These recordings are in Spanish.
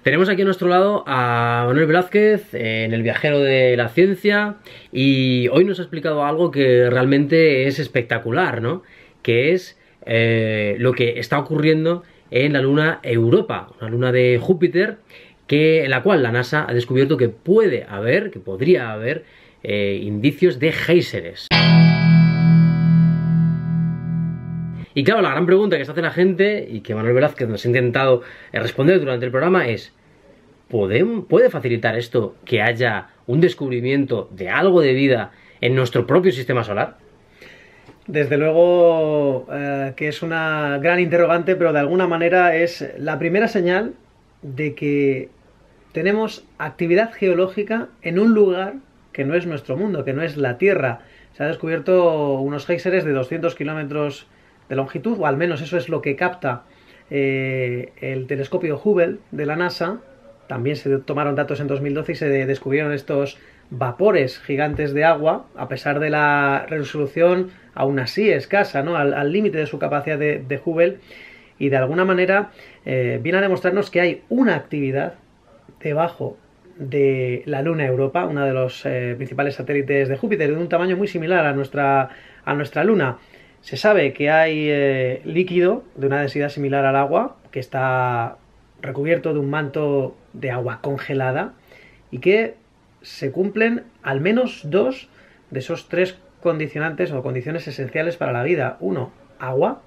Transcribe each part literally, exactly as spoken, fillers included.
Tenemos aquí a nuestro lado a Manuel Velázquez, en el viajero de la ciencia, y hoy nos ha explicado algo que realmente es espectacular, ¿no? Que es eh, lo que está ocurriendo en la luna Europa, una luna de Júpiter, que, en la cual la NASA ha descubierto que puede haber, que podría haber eh, indicios de géiseres. Y claro, la gran pregunta que se hace la gente, y que Manuel Velázquez nos ha intentado responder durante el programa, es ¿puede, ¿puede facilitar esto que haya un descubrimiento de algo de vida en nuestro propio sistema solar? Desde luego eh, que es una gran interrogante, pero de alguna manera es la primera señal de que tenemos actividad geológica en un lugar que no es nuestro mundo, que no es la Tierra. Se ha descubierto unos géiseres de doscientos kilómetros de longitud, o al menos eso es lo que capta eh, el telescopio Hubble de la NASA. También se tomaron datos en dos mil doce y se descubrieron estos vapores gigantes de agua, a pesar de la resolución aún así escasa, ¿no? al límite de su capacidad de, de Hubble, y de alguna manera eh, viene a demostrarnos que hay una actividad debajo de la luna Europa, uno de los eh, principales satélites de Júpiter, de un tamaño muy similar a nuestra, a nuestra luna. Se sabe que hay eh, líquido de una densidad similar al agua, que está recubierto de un manto de agua congelada, y que se cumplen al menos dos de esos tres condicionantes o condiciones esenciales para la vida. Uno, agua.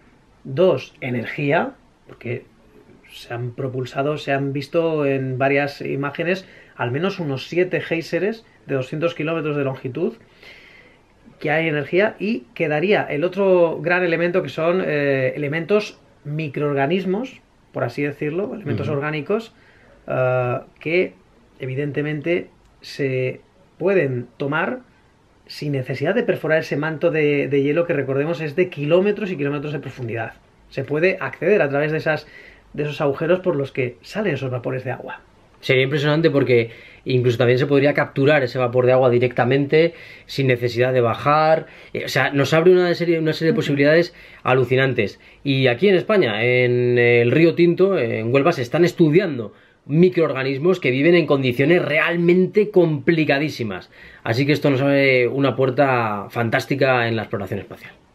Dos, energía, porque se han propulsado, se han visto en varias imágenes al menos unos siete géiseres de doscientos kilómetros de longitud, que hay energía. Y quedaría el otro gran elemento, que son eh, elementos microorganismos, por así decirlo, elementos uh-huh. orgánicos, uh, que evidentemente se pueden tomar sin necesidad de perforar ese manto de, de hielo, que recordemos es de kilómetros y kilómetros de profundidad. Se puede acceder a través de, esas, de esos agujeros por los que salen esos vapores de agua. Sería impresionante, porque incluso también se podría capturar ese vapor de agua directamente sin necesidad de bajar. O sea, nos abre una serie, una serie de posibilidades alucinantes. Y aquí en España, en el Río Tinto, en Huelva, se están estudiando microorganismos que viven en condiciones realmente complicadísimas. Así que esto nos abre una puerta fantástica en la exploración espacial.